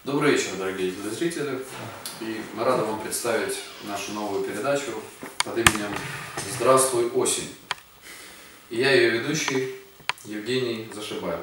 Добрый вечер, дорогие телезрители, и мы рады вам представить нашу новую передачу под именем «Здравствуй, осень». И я ее ведущий Евгений Зашибайло.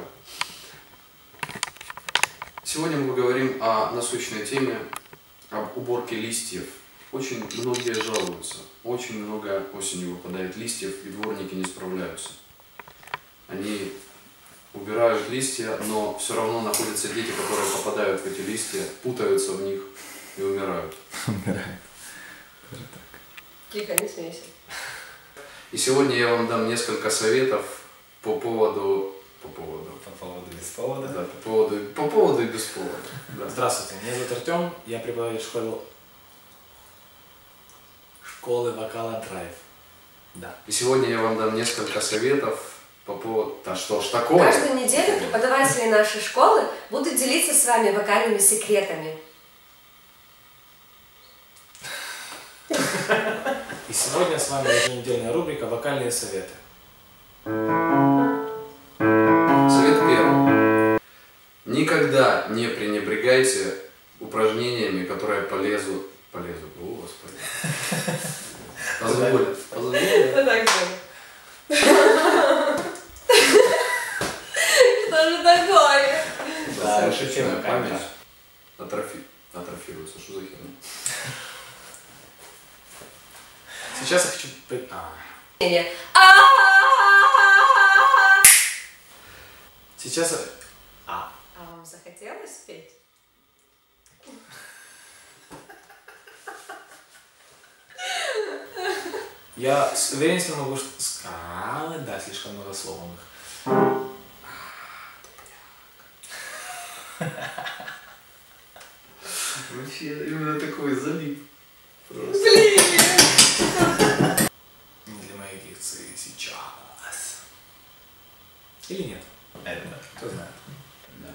Сегодня мы поговорим о насущной теме, об уборке листьев. Очень многие жалуются, очень много осенью выпадает листьев, и дворники не справляются. Они убирают листья, но все равно находятся дети, которые попадают в эти листья, путаются в них и умирают. Умирают. Тихо, не смейся. И сегодня я вам дам несколько советов по поводу Без повода. Да, по поводу и без повода. Да. Здравствуйте, меня зовут Артем, я преподаватель школы вокала Драйв. Да. И сегодня я вам дам несколько советов по поводу... Да что ж такое? Каждую неделю преподаватели нашей школы будут делиться с вами вокальными секретами. И сегодня с вами еженедельная рубрика «Вокальные советы». Совет первый. Никогда не пренебрегайте упражнениями, которые полезут. О, Господи. Позволят. Вот так же. Что же такое? Да, Мышечная камера. память атрофируется. Что за херня? Сейчас я хочу... Сейчас... А вам захотелось спеть? Я с уверенностью могу... Да, слишком много слов у них. Вообще, именно такой залип. Блин! Для моей дикции сейчас. Или нет? Это кто знает. Да.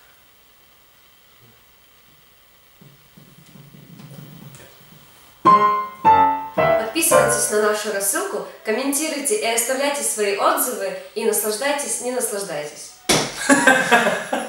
Подписывайтесь на нашу рассылку, комментируйте и оставляйте свои отзывы и наслаждайтесь, не наслаждайтесь.